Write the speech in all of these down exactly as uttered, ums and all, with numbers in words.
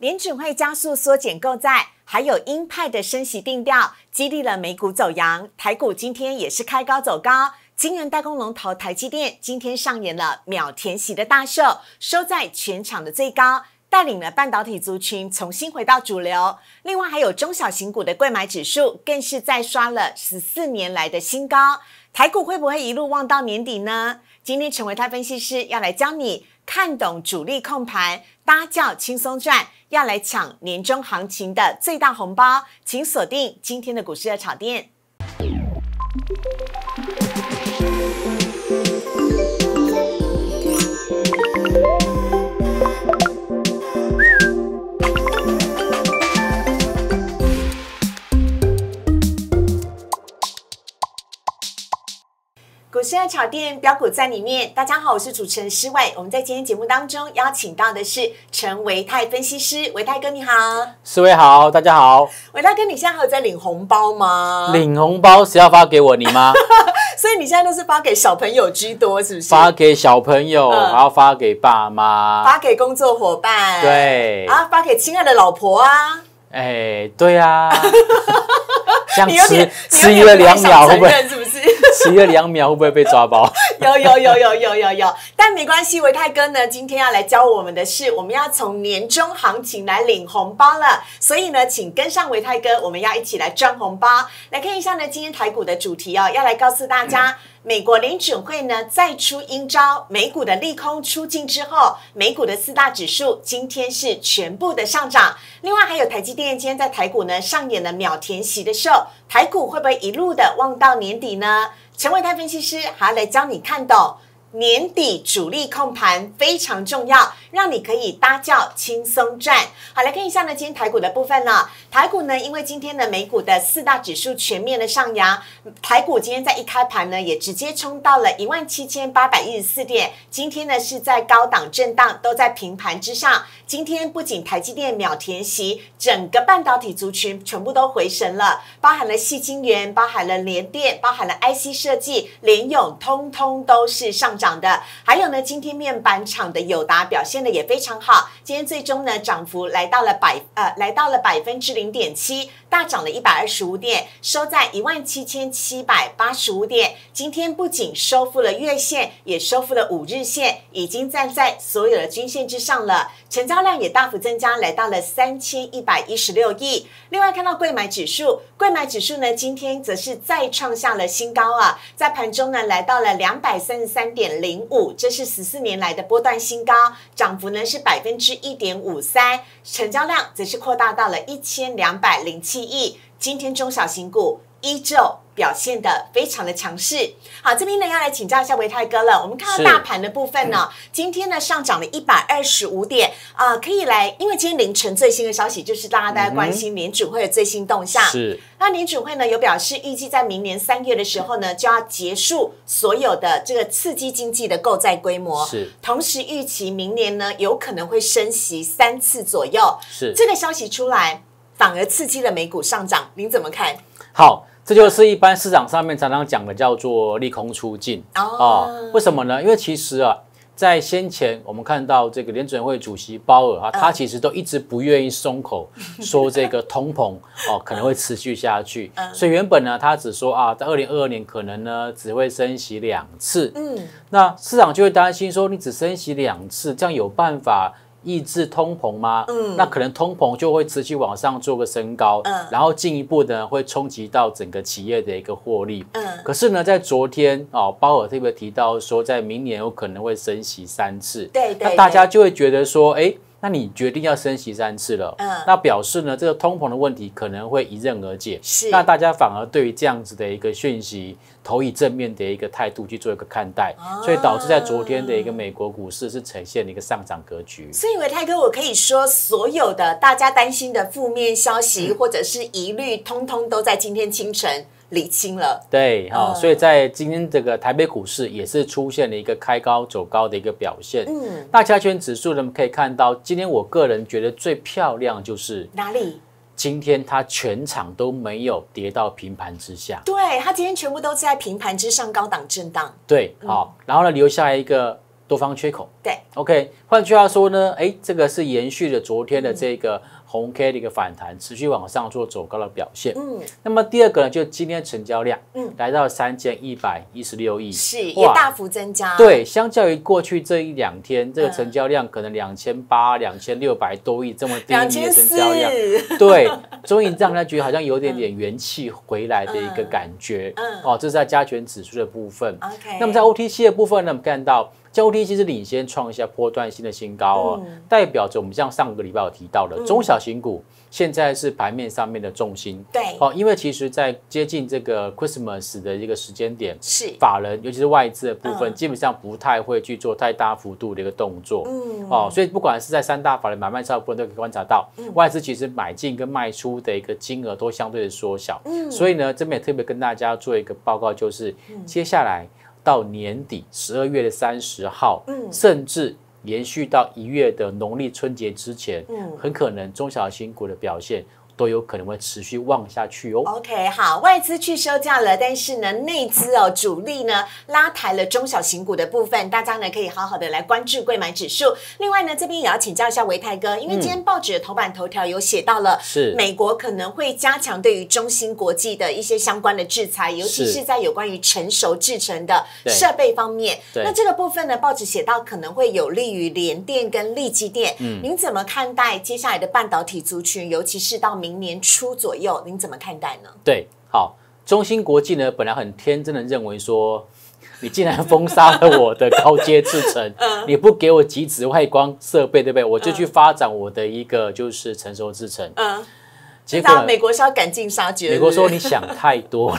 联准会加速缩减购债，还有鹰派的升息定调，激励了美股走扬。台股今天也是开高走高，晶圆代工龙头台积电今天上演了秒填息的大秀，收在全场的最高，带领了半导体族群重新回到主流。另外还有中小型股的柜买指数更是再刷了十四年来的新高。台股会不会一路望到年底呢？今天陈维泰分析师要来教你看懂主力控盘，搭轿轻松赚，要来抢年终行情的最大红包，请锁定今天的股市热炒店。股市热炒店，标股在里面。大家好，我是主持人施伟。我们在今天节目当中邀请到的是陈维泰分析师，维泰哥你好。 施伟好，大家好。 维泰哥，你现在还有在领红包吗？ 领红包谁要发给我？你吗？ 所以你现在都是发给小朋友居多，是不是？ 发给小朋友，嗯、然后发给爸妈， 发给工作伙伴， 对， 啊，发给亲爱的老婆啊。 哎，对啊。这样你有点迟迟疑了两秒，会不会？ 是不是？ 迟疑了两秒会不会被抓包？ 有有有有有有有，但没关系，维泰哥呢，今天要来教我们的是，我们要从年终行情来领红包了。所以呢，请跟上维泰哥，我们要一起来赚红包。来看一下呢，今天台股的主题哦，要来告诉大家。嗯美国联准会呢再出鹰招，美股的利空出尽之后，美股的四大指数今天是全部的上涨。另外还有台积电今天在台股呢上演了秒填息的秀，台股会不会一路的望到年底呢？陈维泰分析师还要来教你看懂年底主力控盘非常重要，让你可以搭轿轻松赚。好，来看一下呢，今天台股的部分呢，台股呢，因为今天的美股的四大指数全面的上扬，台股今天在一开盘呢，也直接冲到了一万七千八百一十四点，今天呢是在高档震荡，都在平盘之上。今天不仅台积电秒填息，整个半导体族群全部都回神了，包含了矽晶圆，包含了联电，包含了 I C 设计，联咏，通通都是上涨的。还有呢，今天面板厂的友达表现的也非常好，今天最终呢涨幅来到了百呃来到了百分之零点七，大涨了一百二十五点，收在一万七千七百八十五点。今天不仅收复了月线，也收复了五日线，已经站在所有的均线之上了。成交量也大幅增加，来到了三千一百一十六亿。另外看到柜买指数，柜买指数呢今天则是再创下了新高啊，在盘中呢来到了两百三十三点零五，这是十四年来的波段新高，涨幅呢是百分之一点五三，成交量则是扩大到了一千两百零七亿。今天中小型股依旧表现得非常的强势。好，这边呢要来请教一下维泰哥了。我们看到大盘的部分呢，今天呢上涨了一百二十五点啊、呃，可以来，因为今天凌晨最新的消息就是大家都在关心联准会的最新动向。 是。 那联准会呢有表示，预计在明年三月的时候呢，就要结束所有的这个刺激经济的购债规模。 是。同时预期明年呢有可能会升息三次左右。 是。这个消息出来，反而刺激了美股上涨，您怎么看？ 好。这就是一般市场上面常常讲的叫做利空出尽哦、呃。为什么呢？因为其实啊，在先前我们看到这个联准会主席鲍尔啊，他其实都一直不愿意松口，说这个通膨哦可能会持续下去。所以原本呢，他只说啊，在二零二二年可能呢只会升息两次。嗯，那市场就会担心说，你只升息两次，这样有办法抑制通膨吗？嗯，那可能通膨就会持续往上做个升高，嗯，然后进一步呢会冲击到整个企业的一个获利，嗯，可是呢，在昨天哦，鲍尔特别提到说，在明年有可能会升息三次， 对 对, 对， 那大家就会觉得说，哎，那你决定要升息三次了，嗯，那表示呢，这个通膨的问题可能会迎刃而解， 是， 那大家反而对于这样子的一个讯息，投以正面的一个态度去做一个看待，啊、所以导致在昨天的一个美国股市是呈现了一个上涨格局。 所以维泰哥，我可以说，所有的大家担心的负面消息、嗯、或者是疑虑，通通都在今天清晨理清了。 对，哈、哦嗯，所以在今天这个台北股市也是出现了一个开高走高的一个表现。嗯，大加权指数呢，可以看到，今天我个人觉得最漂亮就是哪里？ 今天它全场都没有跌到平盘之下， 对，它今天全部都在平盘之上高档震荡。 对，好、嗯，然后呢留下来一个多方缺口。 对， OK， 换句话说呢，哎，这个是延续了昨天的这个红 K 的一个反弹，持续往上做走高的表现。嗯，那么第二个呢，就今天成交量，嗯，来到三千一百一十六亿， 是也大幅增加。 对，相较于过去这一两天，这个成交量可能两千八、两千六百多亿这么低迷的成交量，对，终于让人家觉得好像有点点元气回来的一个感觉。嗯，哦，这是在加权指数的部分。OK， 那么在 O T C 的部分呢，我们看到。O T C 是领先创下波段性的新高哦，嗯、代表着我们像上个礼拜有提到的、嗯、中小型股现在是盘面上面的重心。 对， 哦，因为其实在接近这个 Christmas 的一个时间点， 是法人尤其是外资的部分，嗯、基本上不太会去做太大幅度的一个动作。嗯，哦，所以不管是在三大法人买卖超的部分都可以观察到，嗯、外资其实买进跟卖出的一个金额都相对的缩小。嗯，所以呢，这边也特别跟大家做一个报告，就是、嗯、接下来。到年底十二月的三十号，嗯、甚至延续到一月的农历春节之前，嗯、很可能中小型股的表现都有可能会持续旺下去哦。 OK， 好，外资去收价了，但是呢，内资哦主力呢拉抬了中小型股的部分，大家呢可以好好的来关注柜买指数。另外呢，这边也要请教一下维泰哥，因为今天报纸的头版头条有写到了，是、嗯、美国可能会加强对于中芯国际的一些相关的制裁，尤其是在有关于成熟制程的设备方面。那这个部分呢，报纸写到可能会有利于联电跟力积电。嗯，您怎么看待接下来的半导体族群，尤其是到明年初左右，您怎么看待呢？ 对，好，中芯国际呢，本来很天真的认为说，你竟然封杀了我的高阶制程，嗯、你不给我极紫外光设备，对不对？我就去发展我的一个就是成熟制程。嗯， 结果美国是要赶尽杀绝， 美国说你想太多了。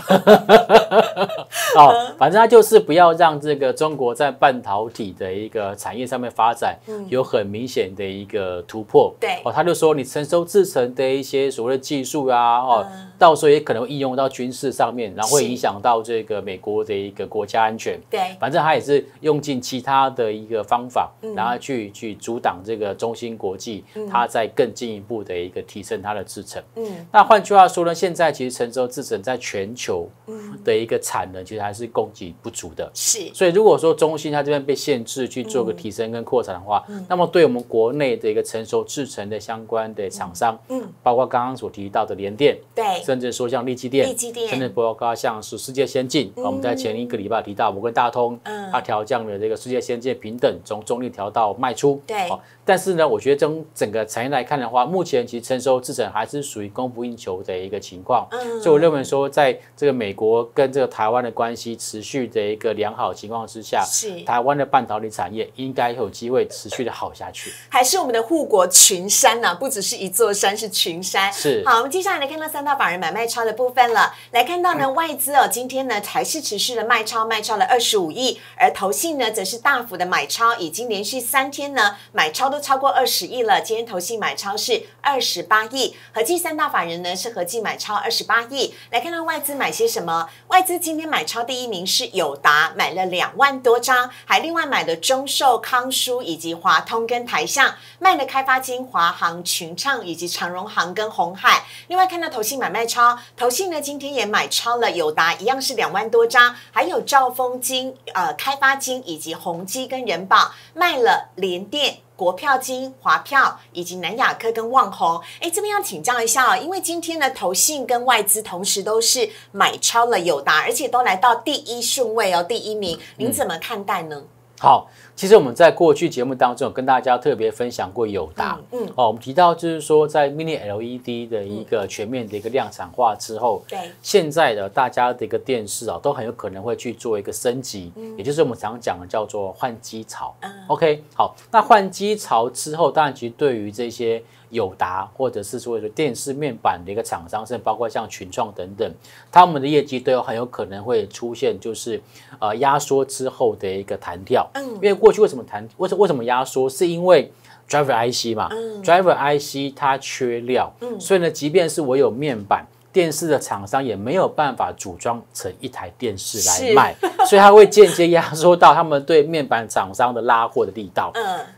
哦，反正他就是不要让这个中国在半导体的一个产业上面发展有很明显的一个突破。 对， 哦，他就说你成熟制程的一些所谓的技术啊，哦，嗯、到时候也可能会应用到军事上面，然后会影响到这个美国的一个国家安全。 对， 反正他也是用尽其他的一个方法，嗯、然后去去阻挡这个中芯国际，嗯、它在更进一步的一个提升它的制程。嗯，那换句话说呢，现在其实成熟制程在全球的一个产能，其实还是供给不足的。 是， 所以如果说中芯它这边被限制去做个提升跟扩产的话，嗯、那么对我们国内的一个成熟制程的相关的厂商，嗯，包括刚刚所提到的联电， 对， 甚至说像力积电， 力积电， 甚至包括像是世界先进，嗯、我们在前一个礼拜提到摩根大通，嗯、它调降了这个世界先进平等从中立调到卖出， 对。 哦，但是呢，我觉得从整个产业来看的话，目前其实成熟制程还是属于供不应求的一个情况，嗯、所以我认为说，在这个美国跟这个台湾的关系持续的一个良好情况之下，是台湾的半导体产业应该有机会持续的好下去。 还是我们的护国群山呐、啊，不只是一座山，是群山。 是。 好，我们接下来来看到三大法人买卖超的部分了。来看到呢，嗯、外资哦，今天呢还是持续的卖超，卖超了二十五亿，而投信呢则是大幅的买超，已经连续三天呢买超都超过二十亿了。今天投信买超是二十八亿，合计三大法人呢是合计买超二十八亿。来看到外资买些什么？外资今天买超第一名是友达，买了两万多张，还另外买了中寿、康舒以及华通跟台象，卖了开发金、华航、群创以及长荣航跟鸿海。另外看到投信买卖超，投信呢今天也买超了友达，一样是两万多张，还有兆丰金、呃开发金以及宏基跟人保，卖了联电、国票金、华票以及南亚科跟旺宏。哎，这边要请教一下哦，因为今天呢投信跟外资同时都是买超了友达，而且都来到第一顺位哦，第一名，您怎么看待呢？ 嗯、好。其实我们在过去节目当中有跟大家特别分享过友达，嗯，嗯哦，我们提到就是说在 Mini L E D 的一个全面的一个量产化之后，对、嗯，现在的大家的一个电视啊，都很有可能会去做一个升级，嗯、也就是我们常讲的叫做换机潮。嗯、OK， 好，那换机潮之后，当然其实对于这些友达或者是所谓的电视面板的一个厂商，甚至包括像群创等等，他们的业绩都有很有可能会出现就是呃压缩之后的一个弹跳，嗯，因为过去为什么弹为什为什么压缩，是因为 driver I C 嘛，嗯、driver I C 它缺料，嗯、所以呢，即便是我有面板。电视的厂商也没有办法组装成一台电视来卖，所以它会间接压缩到他们对面板厂商的拉货的力道。嗯，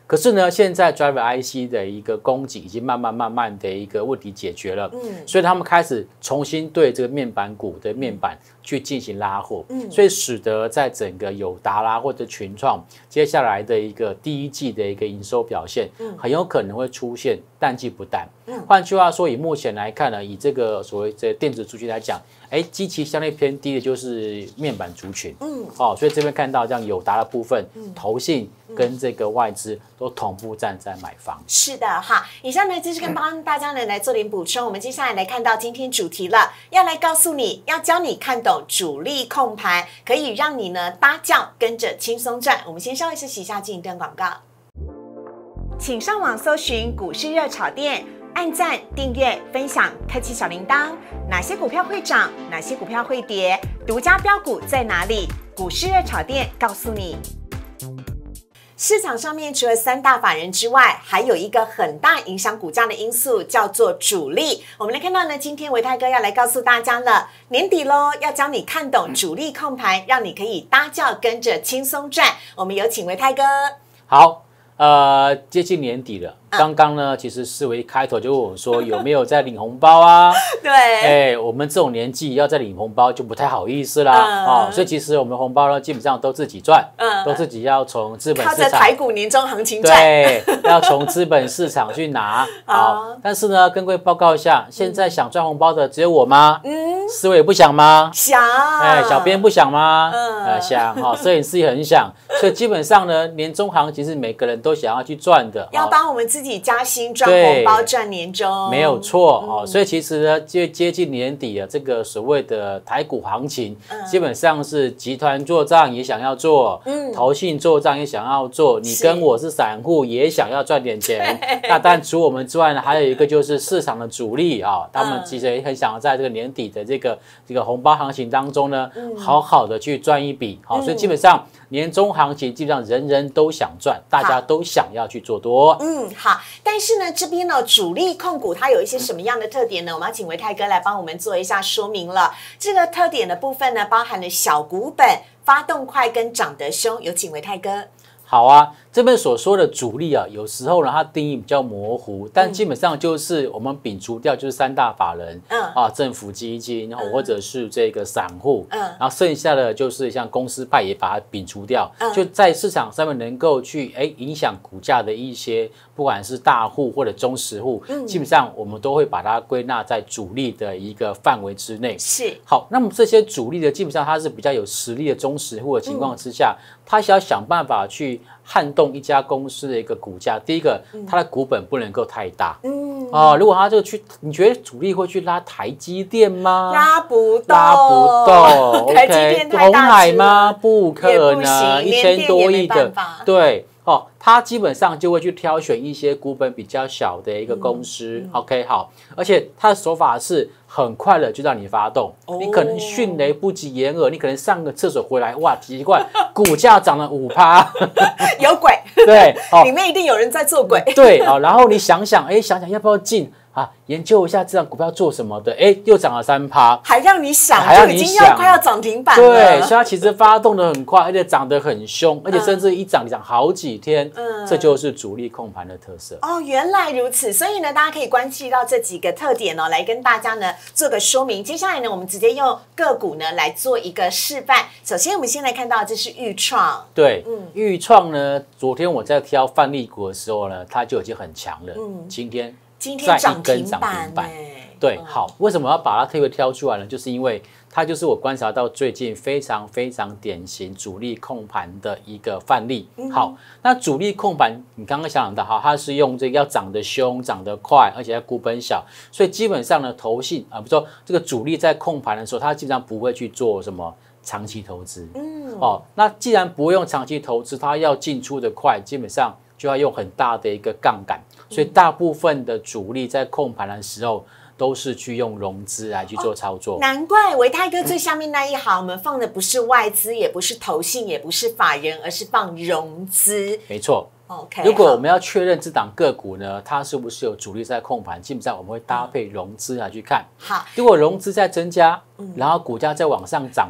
可是呢，现在 Driver I C 的一个供给已经慢慢慢慢的一个问题解决了，嗯，所以他们开始重新对这个面板股的面板去进行拉货，嗯，所以使得在整个友达啦或者群创接下来的一个第一季的一个营收表现，嗯，很有可能会出现淡季不淡。嗯，换句话说，以目前来看呢，以这个所谓的电子族群来讲，哎，基期相对偏低的就是面板族群，嗯，哦，所以这边看到这样友达的部分，嗯，投信跟这个外资都同步站在买方。 是的哈，以上呢就是跟帮大家呢来做点补充。我们接下来来看到今天主题了，要来告诉你要教你看懂主力控盘，可以让你呢搭轿跟着轻松赚。我们先稍微休息一下，进一段广告。请上网搜寻股市热炒店，按赞、订阅、分享，开启小铃铛。哪些股票会涨？哪些股票会跌？独家标股在哪里？股市热炒店告诉你。市场上面除了三大法人之外，还有一个很大影响股价的因素，叫做主力。我们来看到呢，今天维泰哥要来告诉大家了，年底咯，要教你看懂主力控盘，让你可以搭轿跟着轻松赚。我们有请维泰哥。 好。呃，接近年底了，刚刚呢，其实思维一开头就问我说有没有在领红包啊？ 对， 哎，我们这种年纪要再领红包就不太好意思啦，啊、嗯哦，所以其实我们红包呢，基本上都自己赚，嗯，都自己要从资本市场， 靠着台股年终行情赚， 对，要从资本市场去拿，好，但是呢，跟各位报告一下，现在想赚红包的只有我吗？嗯，思维不想吗？ 想， 哎，小编不想吗？嗯，呃，想，哈，摄影师也很想，所以基本上呢，年终行情是每个人都想要去赚的， 要帮我们自己加薪赚红包赚年终， 没有错哦。嗯、所以其实呢，接接近年底啊，这个所谓的台股行情，嗯、基本上是集团做账也想要做，嗯，投信做账也想要做，你跟我是散户也想要赚点钱。那但除我们之外呢，还有一个就是市场的主力啊，他们其实也很想要在这个年底的这个这个红包行情当中呢，嗯、好好的去赚一笔。好、嗯，所以基本上年终行情基本上人人都想赚，大家都想要去做多。 嗯，好。但是呢，这边呢，主力控股它有一些什么样的特点呢？我们要请维泰哥来帮我们做一下说明了。这个特点的部分呢，包含了小股本、发动快跟涨得凶。有请维泰哥。 好啊，这边所说的主力啊，有时候呢，它定义比较模糊，但基本上就是我们摒除掉就是三大法人，嗯啊，政府基金，然后或者是这个散户，嗯，然后剩下的就是像公司派也把它摒除掉，嗯，就在市场上面能够去哎影响股价的一些，不管是大户或者中实户，嗯，基本上我们都会把它归纳在主力的一个范围之内。 是， 好，那么这些主力的基本上它是比较有实力的中实户的情况之下，嗯，它想要想办法去撼动一家公司的一个股价，第一个，它的股本不能够太大。嗯啊，如果它这个去，你觉得主力会去拉台积电吗？ 拉不动， 拉不动。 台积电太大， 红海吗？不可能，一千多亿的，对。哦，他基本上就会去挑选一些股本比较小的一个公司，嗯嗯、，OK， 好，而且他的手法是很快的就让你发动，哦、你可能迅雷不及掩耳，你可能上个厕所回来，哇，奇怪，股价涨了五趴， 有鬼， 对，哦， 里面一定有人在做鬼， 对，哦，然后你想想，哎，想想要不要进？啊，研究一下这张股票做什么的，哎，又涨了三趴， 还让你想， 还让你想， 就已经要快要涨停板了。 对，所以它其实发动的很快，而且涨得很凶，而且甚至一涨涨好几天，嗯，这就是主力控盘的特色。 哦，原来如此，所以呢，大家可以关系到这几个特点哦，来跟大家呢做个说明。接下来呢，我们直接用个股呢来做一个示范。首先，我们先来看到这是鈺创， 对，嗯，鈺创呢，昨天我在挑范例股的时候呢，它就已经很强了，嗯，今天。 今天涨停板， 对，好，为什么要把它特别挑出来呢？就是因为它就是我观察到最近非常非常典型主力控盘的一个范例。嗯、好，那主力控盘，你刚刚想想到，哈，它是用这个要涨得凶、涨得快，而且要股本小，所以基本上呢，投信啊，比如说这个主力在控盘的时候，它基本上不会去做什么长期投资。嗯，哦，那既然不用长期投资，它要进出的快，基本上就要用很大的一个杠杆。所以大部分的主力在控盘的时候，都是去用融资来去做操作。 哦、难怪维泰哥最下面那一行，我们放的不是外资，也不是投信，也不是法人，而是放融资。 没错。 OK， 如果我们要确认这档个股呢，它是不是有主力在控盘，基本上我们会搭配融资来去看。 好， 如果融资在增加，然后股价在往上涨的。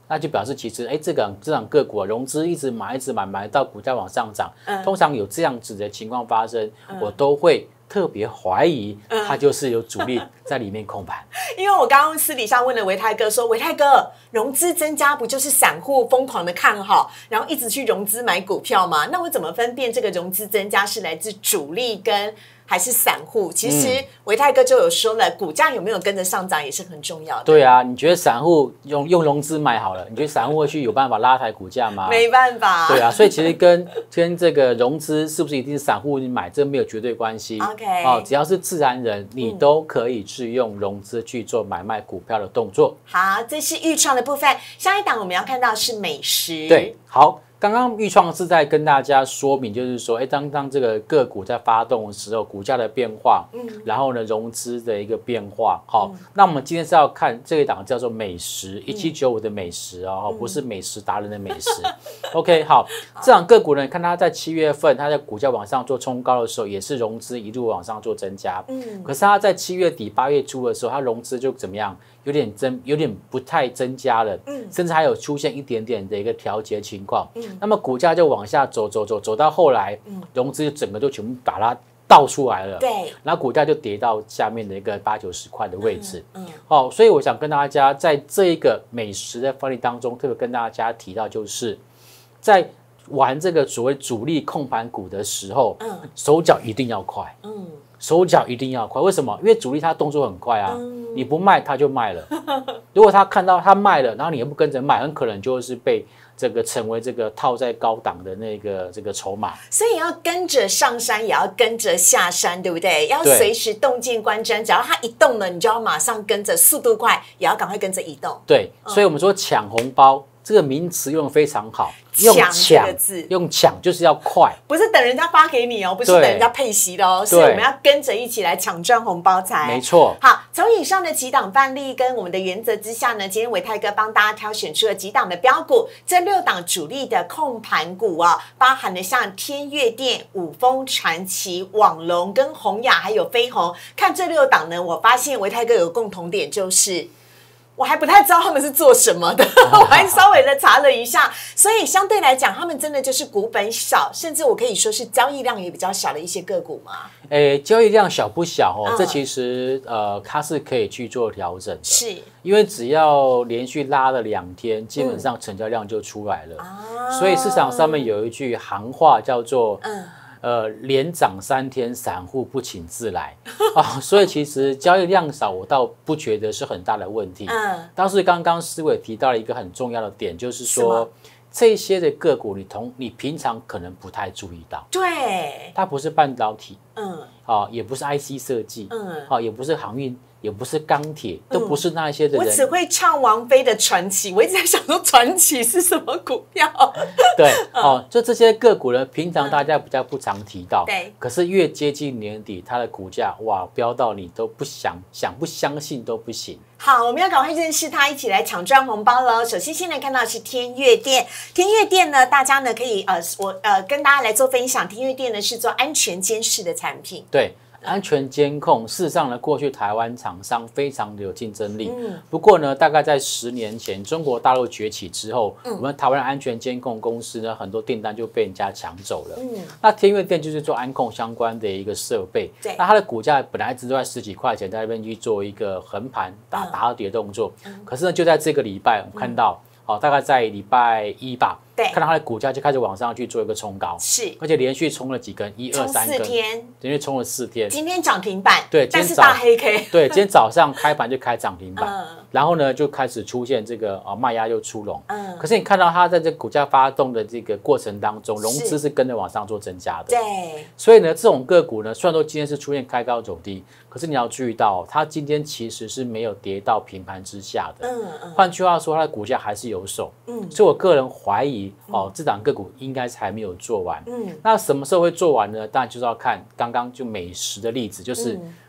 那就表示其实哎，这个这档个股、啊、融资一直买一直买买到股价往上涨，嗯、通常有这样子的情况发生，嗯、我都会特别怀疑它就是有主力在里面控盘。 因为我刚刚私底下问了维泰哥说，维泰哥，融资增加不就是散户疯狂的看好，然后一直去融资买股票吗？那我怎么分辨这个融资增加是来自主力跟还是散户？其实维泰哥就有说了，股价有没有跟着上涨也是很重要的。 对啊，你觉得散户用用融资买好了，你觉得散户会去有办法拉抬股价吗？ 没办法。 对啊，所以其实跟跟这个融资是不是一定是散户买，这没有绝对关系。 OK， 哦，只要是自然人，你都可以去用融资去做买卖股票的动作。 好，这是预创的部分。下一档我们要看到是美食。 对，好。刚刚预创是在跟大家说明，就是说，哎，当当这个个股在发动的时候，股价的变化，嗯，然后呢，融资的一个变化，好、嗯，那我们今天是要看这一档叫做美食一七九五的美食哦，嗯、不是美食达人的美食。OK， 好，这档个股呢，看它在七月份，它在股价往上做冲高的时候，也是融资一路往上做增加，嗯，可是它在七月底八月初的时候，它融资就怎么样？有点增，有点不太增加了，嗯，甚至还有出现一点点的一个调节情况，嗯，那么股价就往下走，走走走到后来，嗯，融资就整个就全部把它倒出来了， 对， 然后股价就跌到下面的一个八九十块的位置，嗯，嗯好，所以我想跟大家在这一个美食的分析当中，特别跟大家提到，就是在玩这个所谓主力控盘股的时候，嗯，手脚一定要快，嗯。手脚一定要快，为什么？因为主力他动作很快啊，嗯、你不卖他就卖了。如果他看到他卖了，然后你又不跟着卖，很可能就是被这个成为这个套在高档的那个这个筹码。 所以要跟着上山，也要跟着下山，对不对？要随时洞见观瞻，只要他一动了，你就要马上跟着，速度快，也要赶快跟着移动。 对，嗯、所以我们说抢红包。这个名词用得非常好，用抢，用抢就是要快， 不是等人家发给你哦，不是等人家配息的哦，是我们要跟着一起来抢赚红包财。 没错。 好，从以上的几档范例跟我们的原则之下呢，今天维泰哥帮大家挑选出了几档的标股，这六档主力的控盘股啊，包含了像天越电、五丰、传奇、网龙跟宏亚还有飞鸿。看这六档呢，我发现维泰哥有共同点就是。我还不太知道他们是做什么的，我还稍微的查了一下，所以相对来讲，他们真的就是股本小，甚至我可以说是交易量也比较小的一些个股嘛。 诶，交易量小不小哦？嗯、这其实呃，它是可以去做调整的， 是因为只要连续拉了两天，基本上成交量就出来了。嗯、所以市场上面有一句行话叫做嗯。呃，连涨三天，散户不请自来啊，所以其实交易量少，我倒不觉得是很大的问题。嗯，但是刚刚思伟提到了一个很重要的点，就是说这些的个股你同你平常可能不太注意到， 对， 它不是半导体，嗯，啊，也不是 I C 设计，嗯，啊，也不是航运。也不是钢铁，都不是那些的人。 我只会唱王菲的传奇，我一直在想说传奇是什么股票？ 对，哦，就这些个股呢，平常大家比较不常提到， 对。 可是越接近年底，它的股价哇飙到你都不想想不相信都不行。 好，我们要赶快认识它，一起来抢赚红包喽！首先，现在看到的是天越电，天越电呢，大家呢可以呃，我呃跟大家来做分享。天越电呢是做安全监视的产品， 对。安全监控，事实上呢，过去台湾厂商非常的有竞争力。嗯，不过呢，大概在十年前，中国大陆崛起之后，嗯、我们台湾安全监控公司呢，很多订单就被人家抢走了。嗯，那天越电就是做安控相关的一个设备。 对， 那它的股价本来一直都在十几块钱，在那边去做一个横盘打打跌动作。嗯，可是呢，就在这个礼拜，我们看到。嗯好，大概在礼拜一吧， 对， 看到它的股价就开始往上去做一个冲高， 是， 而且连续冲了几根，一二三根， 四天， 连续冲了四天， 今天涨停板， 对， 但是大黑 K， 对，今天早上开盘就开涨停板，嗯、然后呢就开始出现这个啊卖压又出笼，嗯，可是你看到它在这股价发动的这个过程当中，融资是跟着往上做增加的， 对， 所以呢这种个股呢，虽然说今天是出现开高走低，可是你要注意到，它今天其实是没有跌到平盘之下的，嗯嗯，换句话说，它的股价还是有守，嗯。所以我个人怀疑哦，这档个股应该是还没有做完。嗯，那什么时候会做完呢？当然就是要看刚刚就美食的例子，就是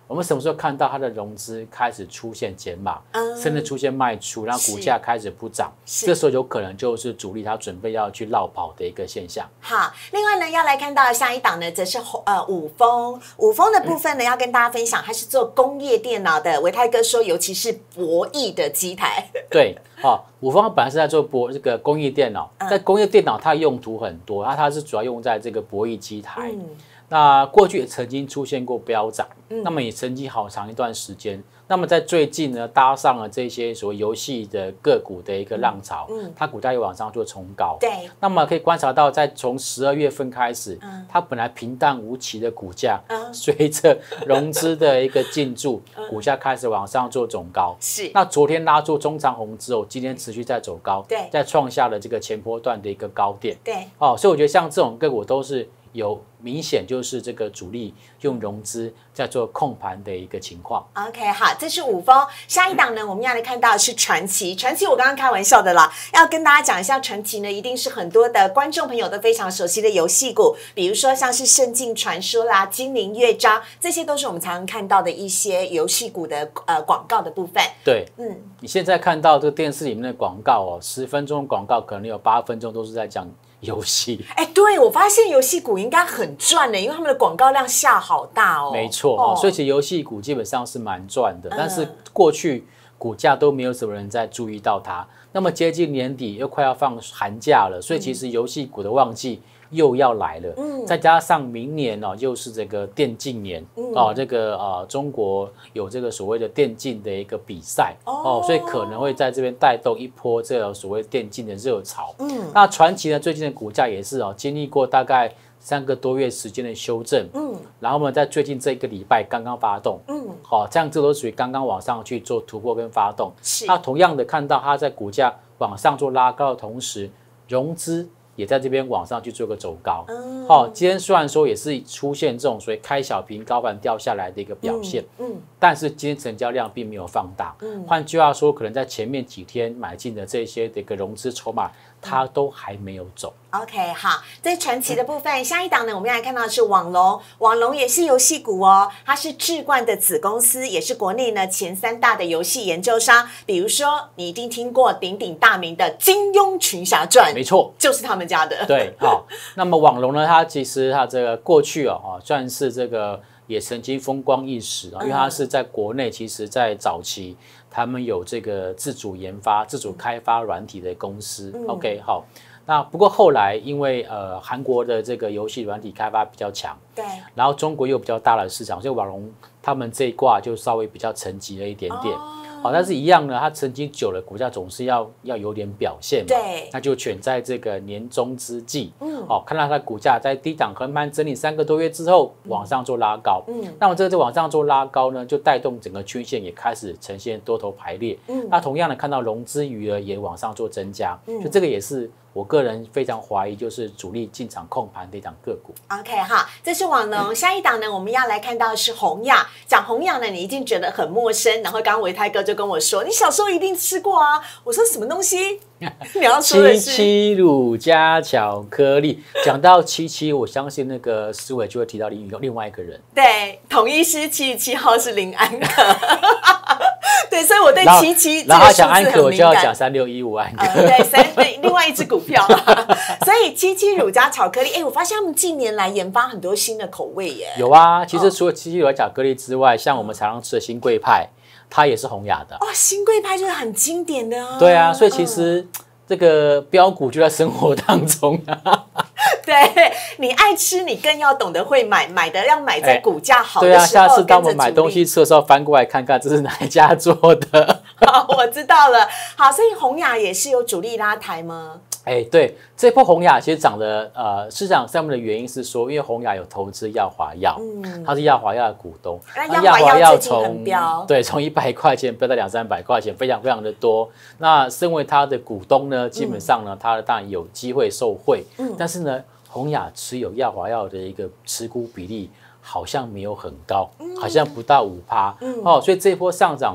我们什么时候看到它的融资开始出现减码，嗯、甚至出现卖出，然后股价开始不涨，这时候有可能就是主力它准备要去绕跑的一个现象。 好，另外呢，要来看到下一档呢，则是呃五丰。五丰的部分呢，嗯、要跟大家分享，它是做工业电脑的。维泰哥说，尤其是博弈的机台。 对，哦，五丰本来是在做博这个工业电脑，但、嗯、工业电脑它用途很多，然后它是主要用在这个博弈机台。嗯、那过去也曾经出现过飙涨，嗯、那么也曾经好长一段时间。那么在最近呢，搭上了这些所谓游戏的个股的一个浪潮，嗯、它股价又往上做冲高。 对， 那么可以观察到，在从十二月份开始，嗯、它本来平淡无奇的股价，嗯、随着融资的一个进驻，嗯、股价开始往上做走高。 是， 那昨天拉出中长红之后，今天持续在走高， 对， 在创下了这个前波段的一个高点。 对， 哦，所以我觉得像这种个股都是有明显就是这个主力用融资在做控盘的一个情况。 OK， 好，这是五丰。下一档呢，我们要来看到的是传奇。传奇我刚刚开玩笑的啦，要跟大家讲一下，传奇呢一定是很多的观众朋友都非常熟悉的游戏股，比如说像是圣境传说啦、精灵乐章，这些都是我们常常看到的一些游戏股的呃广告的部分。 对，嗯，你现在看到这个电视里面的广告哦，十分钟的广告可能有八分钟都是在讲游戏。 哎，对，我发现游戏股应该很赚的，因为他们的广告量下好大哦。 没错，哦、所以其实游戏股基本上是蛮赚的，嗯、但是过去股价都没有什么人在注意到它。那么接近年底又快要放寒假了，所以其实游戏股的旺季又要来了。嗯，再加上明年哦，又是这个电竞年、嗯、哦，这个呃中国有这个所谓的电竞的一个比赛 哦, 哦，所以可能会在这边带动一波这个所谓电竞的热潮。嗯，那传奇呢，最近的股价也是哦，经历过大概三个多月时间的修正，嗯，然后呢，在最近这个礼拜刚刚发动，嗯，好、哦，这样这都属于刚刚往上去做突破跟发动。 是， 那同样的看到它在股价往上做拉高的同时，融资也在这边往上去做个走高。嗯，好、哦，今天虽然说也是出现这种所谓开小平高盘掉下来的一个表现，嗯，嗯但是今天成交量并没有放大。嗯，换句话说，可能在前面几天买进的这些的一个融资筹码，它都还没有走。 OK， 好，这是传奇的部分。嗯、下一档呢，我们要来看到的是网龙，网龙也是游戏股哦，它是智冠的子公司，也是国内呢前三大的游戏研究商。比如说，你一定听过鼎鼎大名的《金庸群侠传》， 没错， 就是他们家的。 对，好，那么网龙呢，它其实它这个过去哦，算是这个也曾经风光一时啊，因为它是在国内，其实在早期他们有这个自主研发、自主开发软体的公司。嗯、OK， 好。那不过后来因为呃韩国的这个游戏软体开发比较强， 对， 然后中国又比较大的市场，所以网龙他们这一挂就稍微比较沉寂了一点点。哦好、哦，但是一样呢，它沉寂久了，股价总是要要有点表现嘛。 对， 那就选在这个年终之际，嗯，哦，看到它股价在低档横盘整理三个多月之后，往上做拉高，嗯，那么这个往上做拉高呢，就带动整个均线也开始呈现多头排列，嗯，那同样的看到融资余额也往上做增加，嗯，就这个也是我个人非常怀疑，就是主力进场控盘的一档个股。 OK， 好，这是网龙。下一档呢，我们要来看到的是宏亚。讲宏亚呢，你一定觉得很陌生，然后刚刚维泰哥就跟我说，你小时候一定吃过啊。我说什么东西？你要说的是七七乳加巧克力。讲到七七，我相信那个思维就会提到另另外一个人。 对，统一师七十七号是林安可。对，所以我对七七这然后他个数字很敏感。 讲安可，我就要讲三六一五安可。 呃、对，三对另外一只股票。所以七七乳加巧克力，哎，我发现他们近年来研发很多新的口味耶。 有啊，其实除了七七乳加巧克力之外，像我们常常吃的新贵派，它也是宏亚的。 哦，新贵派就是很经典的啊。 对啊，所以其实、嗯、这个标股就在生活当中啊。 对，你爱吃，你更要懂得会买，买的要买在股价好的时候。 对啊，下次当我们买东西吃的时候，翻过来看看这是哪一家做的。 好，我知道了。好，所以宏亚也是有主力拉抬吗？ 哎，对，这波宏亚其实涨的呃市场上面的原因是说，因为宏亚有投资耀华药，嗯，它是耀华药的股东， 那耀华药最近很飙， 对，从一百块钱飙到两三百块钱，非常非常的多。那身为它的股东呢，基本上呢，它、嗯、当然有机会受惠，嗯，但是呢，宏亚持有耀华药的一个持股比例好像没有很高，嗯、好像不到五趴，嗯，哦，所以这一波上涨。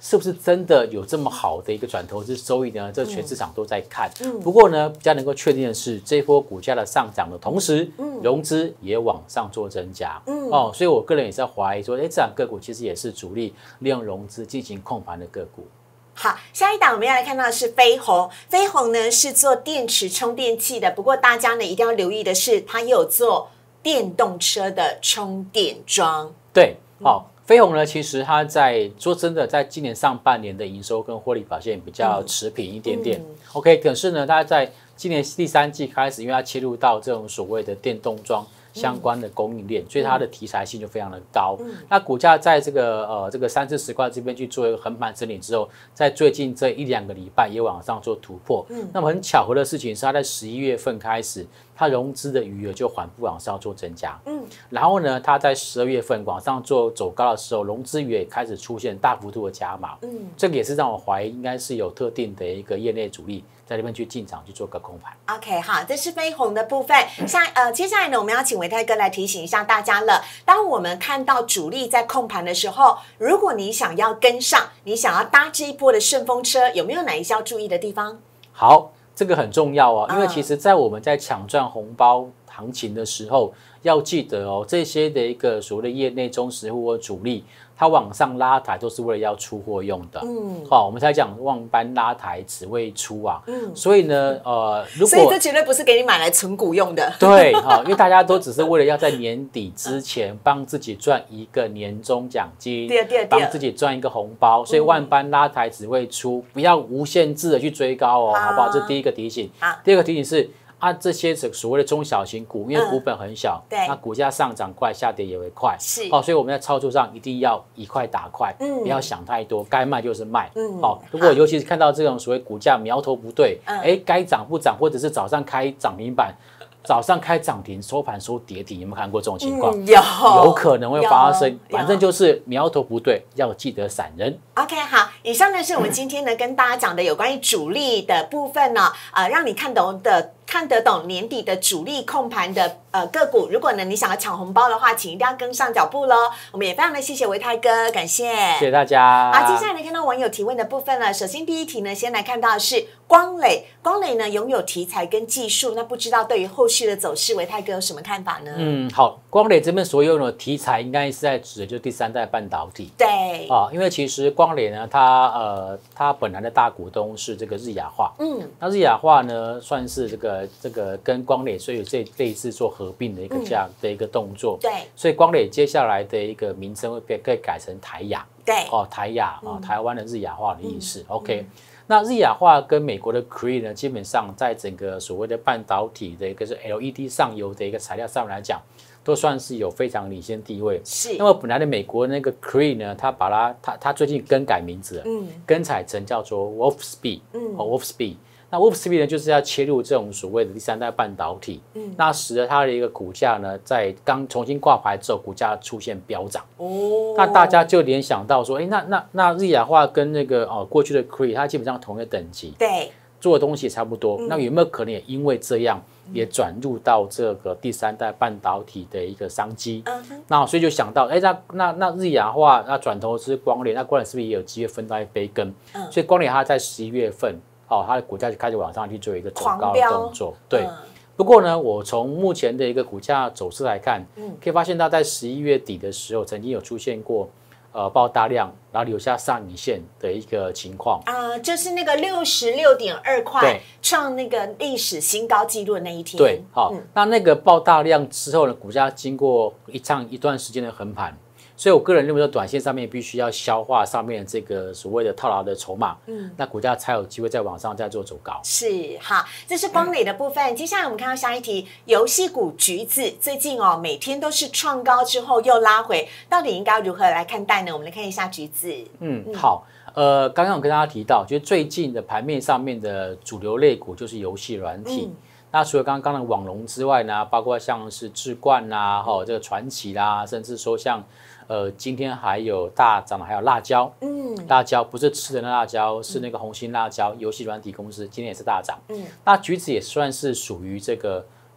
是不是真的有这么好的一个转投资收益呢？这全市场都在看。嗯、不过呢，比较能够确定的是，这波股价的上涨的同时，嗯、融资也往上做增加。嗯、哦，所以我个人也在怀疑说，哎，这档个股其实也是主力利用融资进行控盘的个股。 好，下一档我们要来看到的是飞鸿。飞鸿呢是做电池充电器的，不过大家呢一定要留意的是，它也有做电动车的充电桩。 对，好。嗯飞鸿呢，其实它在说真的，在今年上半年的营收跟获利表现比较持平一点点。嗯、OK， 可是呢，它在今年第三季开始，因为它切入到这种所谓的电动桩相关的供应链，嗯、所以它的题材性就非常的高。嗯、那股价在这个呃这个三四十块这边去做一个横盘整理之后，在最近这一两个礼拜也往上做突破。嗯、那么很巧合的事情是，它在十一月份开始。它融资的余额就缓步往上做增加，嗯，然后呢，它在十二月份往上做走高的时候，融资余额也开始出现大幅度的加码，嗯，这个也是让我怀疑应该是有特定的一个业内主力在那边去进场去做个控盘。 OK， 好，这是飞鸿的部分。下呃，接下来呢，我们要请维泰哥来提醒一下大家了。当我们看到主力在控盘的时候，如果你想要跟上，你想要搭这一波的顺风车，有没有哪一些要注意的地方？ 好。这个很重要哦，因为其实，在我们在抢赚红包行情的时候，要记得哦，这些的一个所谓的业内中实户或主力，它往上拉抬都是为了要出货用的。嗯，好、哦，我们才讲望班拉抬只为出啊。嗯，所以呢，呃，如果所以这绝对不是给你买来存股用的。 对，哈、哦，因为大家都只是为了要在年底之前帮自己赚一个年终奖金，帮自己赚一个红包，所以万般拉抬只会出，不要无限制的去追高哦，好不好？这第一个提醒。第二个提醒是。啊，这些所谓的中小型股，因为股本很小，嗯、那股价上涨快，下跌也会快，是哦，所以我们在操作上一定要一块打快，嗯、不要想太多，该卖就是卖，嗯，哦，如果尤其是看到这种所谓股价苗头不对，哎、嗯，该涨不涨，或者是早上开涨停板。早上开涨停，收盘收跌停，有没有看过这种情况？嗯、有，有可能会发生。反正就是苗头不对，要记得闪人。 OK， 好，以上呢是我们今天呢跟大家讲的有关于主力的部分呢，呃，让你看懂的。看得懂年底的主力控盘的呃个股，如果呢你想要抢红包的话，请一定要跟上脚步喽。我们也非常的谢谢维泰哥，感谢， 谢谢大家。 好，接下来呢看到网友提问的部分了。首先第一题呢，先来看到的是光磊，光磊呢拥有题材跟技术，那不知道对于后续的走势，维泰哥有什么看法呢？ 嗯，好，光磊这边所有的题材应该是在指的就是第三代半导体。 对啊，因为其实光磊呢，它呃它本来的大股东是这个日亚化，嗯，那日亚化呢算是这个。这个跟光磊所以这这一次做合并的一个这样的一个动作， 对， 所以光磊接下来的一个名称会被可以改成台亚， 对， 哦，台亚啊，台湾的日亚化的意思。OK， 那日亚化跟美国的 Cree 呢，基本上在整个所谓的半导体的一个是 L E D 上游的一个材料上面来讲，都算是有非常领先地位。 是， 那么本来的美国那个 Cree 呢，它把它它它最近更改名字了，嗯，更改成叫做 Wolfspeed， 嗯，哦 Wolfspeed。那 Wolfspeed 呢，就是要切入这种所谓的第三代半导体，嗯，那使得它的一个股价呢，在刚重新挂牌之后，股价出现飙涨。哦，那大家就联想到说，哎，那那那日亚化跟那个哦过去的 Cree， 它基本上同一个等级， 对， 做的东西也差不多。嗯、那有没有可能也因为这样，也转入到这个第三代半导体的一个商机？嗯、那所以就想到，哎，那那那日亚化，那转投资光磊，那光磊是不是也有机会分到一杯羹？嗯、所以光磊它在十一月份。哦，它的股价就开始往上去做一个走高的动作，对。嗯、不过呢，我从目前的一个股价走势来看，嗯，可以发现到在十一月底的时候，曾经有出现过呃爆大量，然后留下上影线的一个情况啊、呃，就是那个六十六点二块创那个历史新高纪录的那一天。 对，好，嗯、那那个爆大量之后呢，股价经过一场一段时间的横盘。所以，我个人认为说，短线上面必须要消化上面这个所谓的套牢的筹码，嗯，那股价才有机会在往上再做走高。 是，好，这是光磊的部分。嗯、接下来我们看到下一题，游戏股橘子最近哦，每天都是创高之后又拉回，到底应该如何来看待呢？我们来看一下橘子。嗯， 嗯好，呃，刚刚我跟大家提到，就是最近的盘面上面的主流类股就是游戏软体。嗯那除了刚刚的网龙之外呢，包括像是智冠啦、哈、哦、这个传奇啦，甚至说像呃今天还有大涨的还有辣椒，嗯，辣椒不是吃的那辣椒，是那个红心辣椒，游戏软体公司今天也是大涨，嗯，那橘子也算是属于这个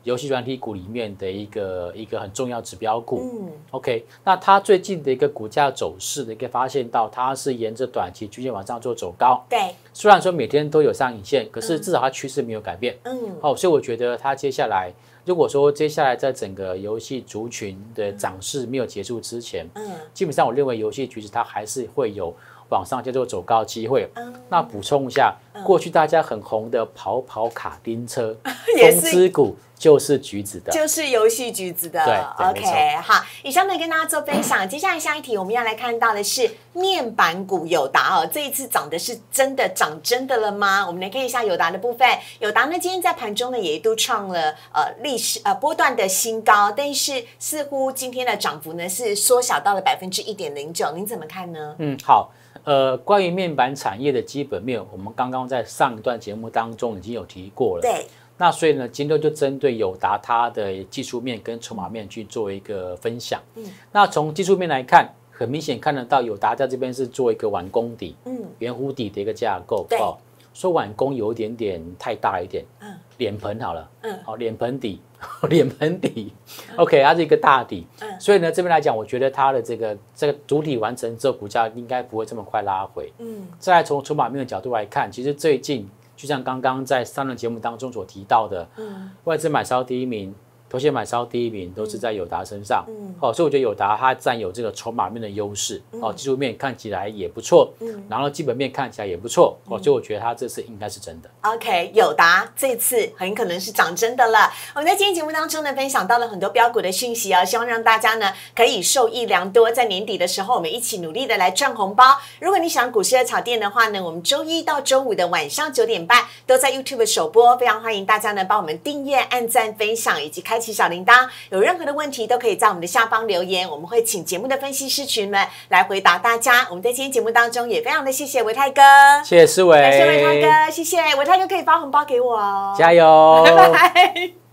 游戏软体股里面的一个一个很重要指标股。 嗯 OK， 那它最近的一个股价走势，你可以发现到它是沿着短期均线往上做走高。 对， 虽然说每天都有上影线，可是至少它趋势没有改变。 嗯， 哦，所以我觉得它接下来，如果说接下来在整个游戏族群的涨势没有结束之前，嗯，基本上我认为游戏趋势它还是会有往上叫做走高的机会。嗯，那补充一下，嗯、过去大家很红的跑跑卡丁车，风之谷就是橘子的， 就是游戏橘子的。 对 ，OK， 好，以上呢跟大家做分享。接下来下一题我们要来看到的是面板股友达哦，这一次涨的是真的涨真的了吗？我们来看一下友达的部分。友达呢今天在盘中呢也一度创了呃历史呃波段的新高，但是似乎今天的涨幅呢是缩小到了百分之一点零九，您怎么看呢？ 嗯，好。呃，关于面板产业的基本面，我们刚刚在上一段节目当中已经有提过了。 对。 那所以呢，今天就针对友达它的技术面跟筹码面去做一个分享。嗯。那从技术面来看，很明显看得到友达在这边是做一个碗公底、嗯，圆弧底的一个架构。 对。 哦，说碗公有一点点太大一点。嗯。脸盆好了。嗯。好，脸盆底。脸盆底 ，OK， 它是一个大底，嗯，所以呢，这边来讲，我觉得它的这个这个主体完成之后，股价应该不会这么快拉回，嗯。再来从筹码面的角度来看，其实最近就像刚刚在上轮节目当中所提到的，嗯，外资买超第一名，投信买超第一名都是在友达身上，嗯，哦，所以我觉得友达它占有这个筹码面的优势，哦，技术面看起来也不错，嗯，然后基本面看起来也不错，哦，所以我觉得它这次应该是真的。 OK， 友达这次很可能是涨真的了。我们在今天节目当中呢，分享到了很多标股的讯息啊，希望让大家呢可以受益良多。在年底的时候，我们一起努力的来赚红包。如果你喜欢股市的炒店的话呢，我们周一到周五的晚上九点半都在 YouTube 首播，非常欢迎大家呢帮我们订阅、按赞、分享以及开启小铃铛。有任何的问题都可以在我们的下方留言，我们会请节目的分析师群们来回答大家。我们在今天节目当中也非常的谢谢维泰哥， 谢谢思维， 感谢维泰哥，谢谢维泰哥可以发红包给我哦， 加油， 拜拜。